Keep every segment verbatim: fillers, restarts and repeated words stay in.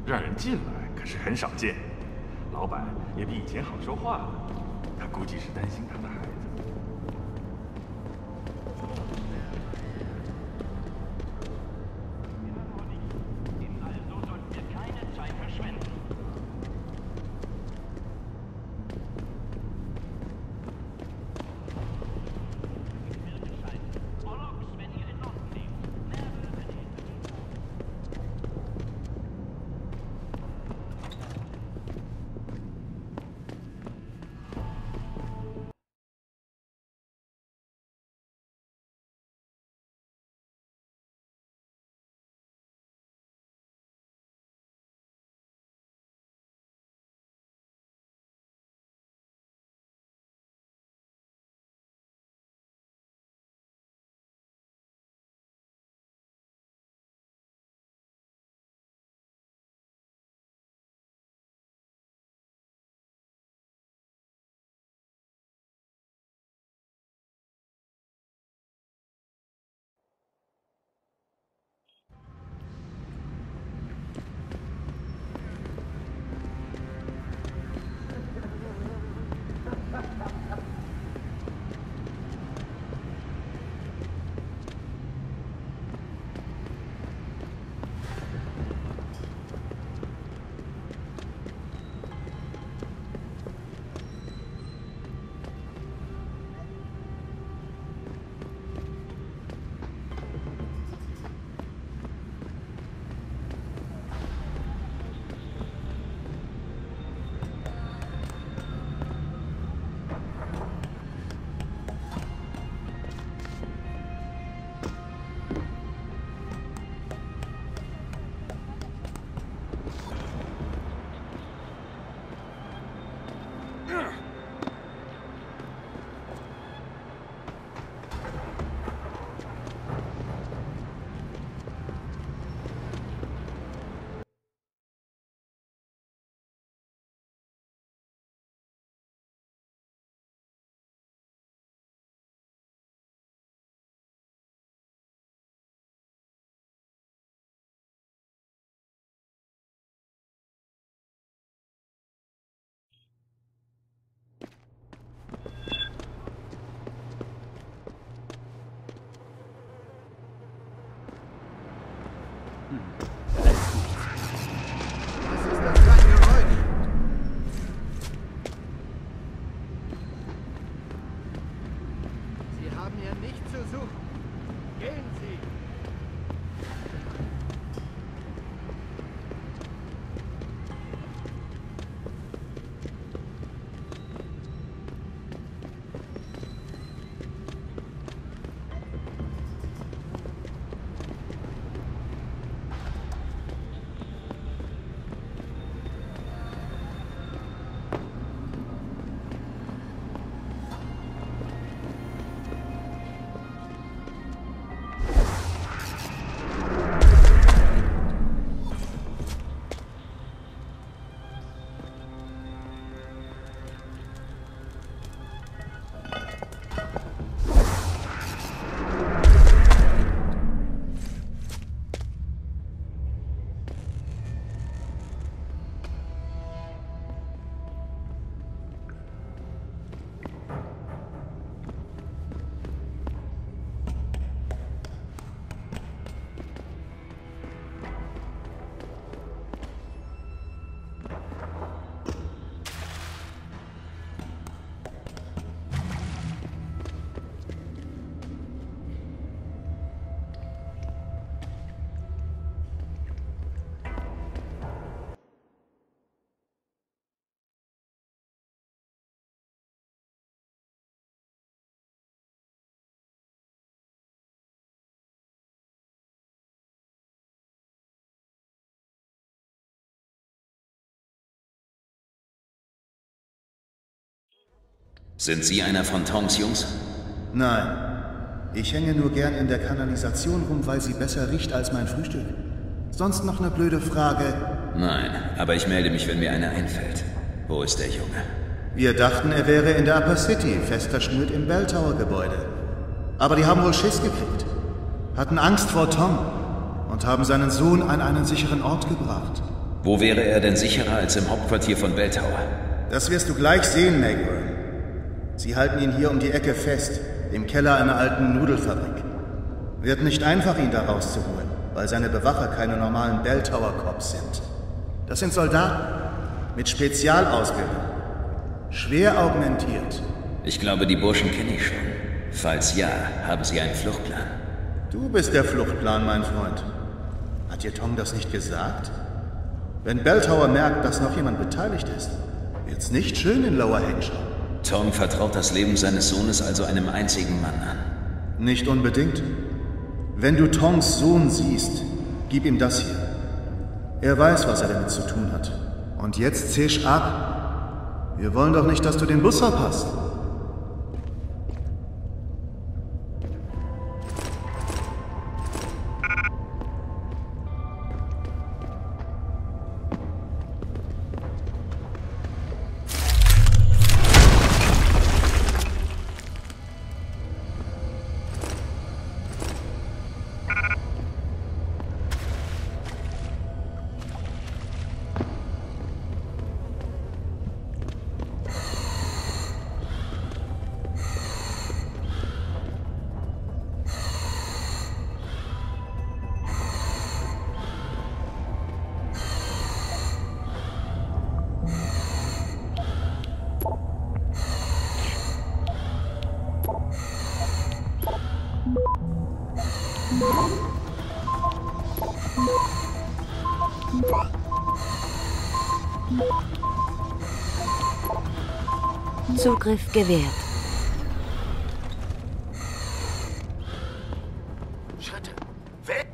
让人进来可是很少见。老板也比以前好说话了，他估计是担心他的孩子。 Sind Sie einer von Toms Jungs? Nein. Ich hänge nur gern in der Kanalisation rum, weil sie besser riecht als mein Frühstück. Sonst noch eine blöde Frage? Nein, aber ich melde mich, wenn mir eine einfällt. Wo ist der Junge? Wir dachten, er wäre in der Upper City, fest verschnürt im Bell Tower Gebäude. Aber die haben wohl Schiss gekriegt. Hatten Angst vor Tom und haben seinen Sohn an einen sicheren Ort gebracht. Wo wäre er denn sicherer als im Hauptquartier von Bell Tower? Das wirst du gleich sehen, Magrum. Sie halten ihn hier um die Ecke fest, im Keller einer alten Nudelfabrik. Wird nicht einfach, ihn da rauszuholen, weil seine Bewacher keine normalen Bell Tower Cops sind. Das sind Soldaten mit Spezialausbildung. Schwer augmentiert. Ich glaube, die Burschen kenne ich schon. Falls ja, haben sie einen Fluchtplan. Du bist der Fluchtplan, mein Freund. Hat dir Tong das nicht gesagt? Wenn Bell Tower merkt, dass noch jemand beteiligt ist, wird's nicht schön in Lower Hampshire. Tong vertraut das Leben seines Sohnes also einem einzigen Mann an. Nicht unbedingt. Wenn du Tongs Sohn siehst, gib ihm das hier. Er weiß, was er damit zu tun hat. Und jetzt zisch ab. Wir wollen doch nicht, dass du den Bus verpasst. Zugriff gewährt. Schritte. Weg!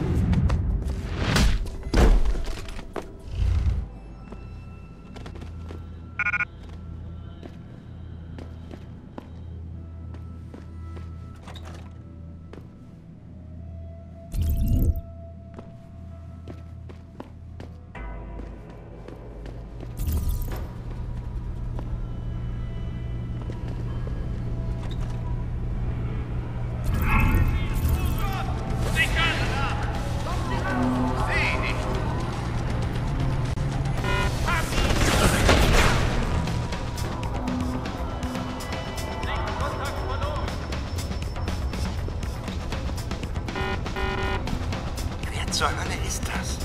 Zur Hölle ist das?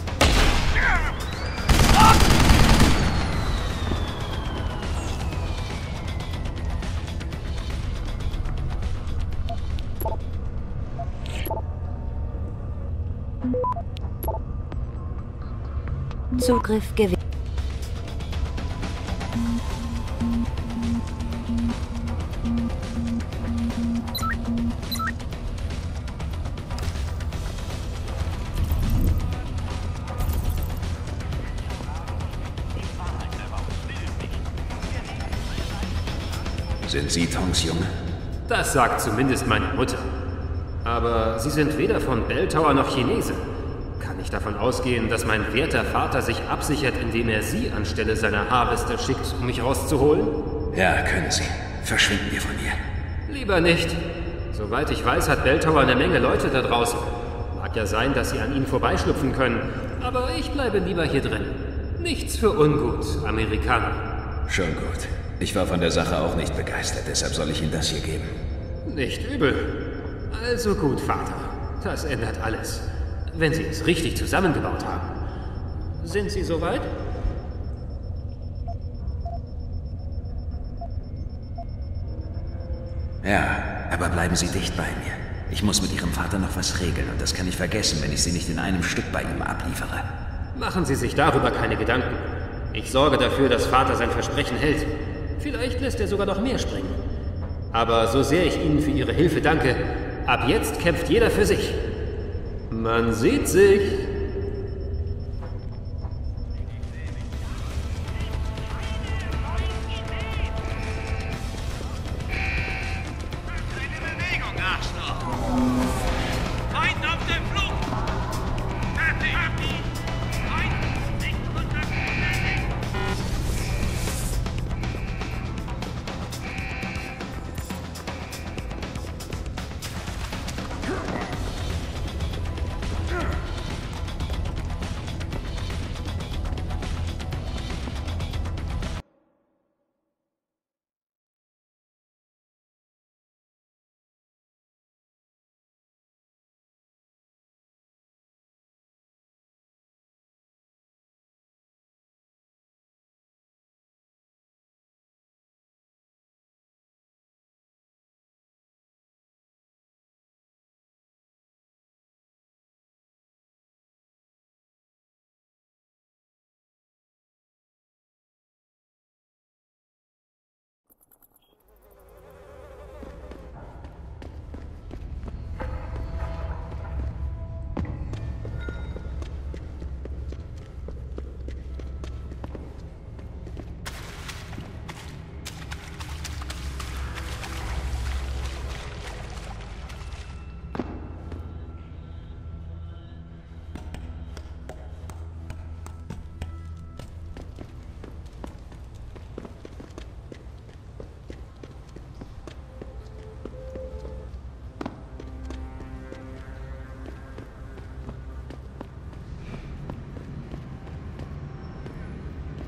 Zugriff gewährt. Sind Sie Tongs Junge? Das sagt zumindest meine Mutter. Aber Sie sind weder von Bell Tower noch Chinese. Kann ich davon ausgehen, dass mein werter Vater sich absichert, indem er Sie anstelle seiner Harvester schickt, um mich rauszuholen? Ja, können Sie. Verschwinden wir von hier. Lieber nicht. Soweit ich weiß, hat Bell Tower eine Menge Leute da draußen. Mag ja sein, dass Sie an ihnen vorbeischlüpfen können, aber ich bleibe lieber hier drin. Nichts für ungut, Amerikaner. Schon gut. Ich war von der Sache auch nicht begeistert, deshalb soll ich Ihnen das hier geben. Nicht übel. Also gut, Vater. Das ändert alles. Wenn Sie es richtig zusammengebaut haben. Sind Sie soweit? Ja, aber bleiben Sie dicht bei mir. Ich muss mit Ihrem Vater noch was regeln und das kann ich vergessen, wenn ich Sie nicht in einem Stück bei ihm abliefere. Machen Sie sich darüber keine Gedanken. Ich sorge dafür, dass Vater sein Versprechen hält. Vielleicht lässt er sogar noch mehr springen. Aber so sehr ich Ihnen für Ihre Hilfe danke, ab jetzt kämpft jeder für sich. Man sieht sich.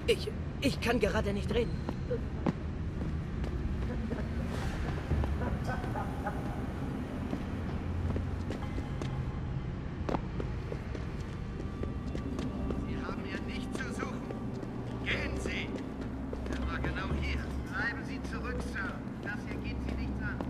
Ich... ich kann gerade nicht reden. Sie haben hier nichts zu suchen. Gehen Sie! Er war genau hier. Bleiben Sie zurück, Sir. Das hier geht Sie nichts an.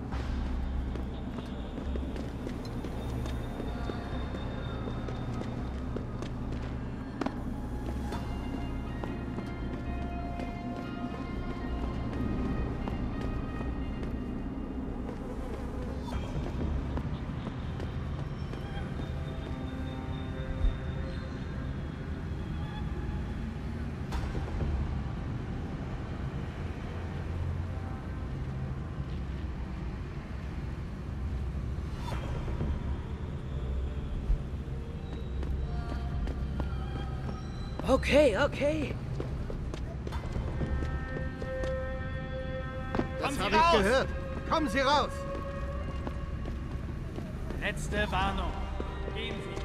Okay, okay. Das habe ich gehört. Kommen Sie raus! Letzte Warnung. Gehen Sie.